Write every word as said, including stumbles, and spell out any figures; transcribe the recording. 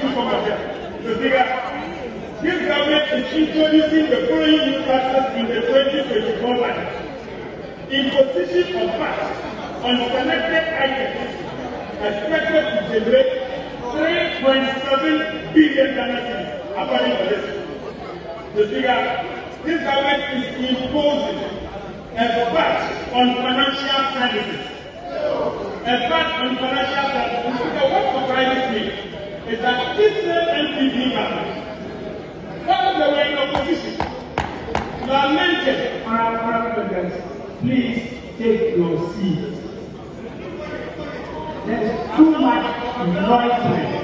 too commercial. The figure, this government is introducing the following new taxes in the twenty twenty-four budget. Imposition of V A T on selected items expected to generate three point seven billion dollars according to this. The figure, this government is imposing a V A T on financial services. A V A T on financial services. So what surprises me is that this N P P government, while they were in opposition, lamented our president, please take your seat. There's too much noise.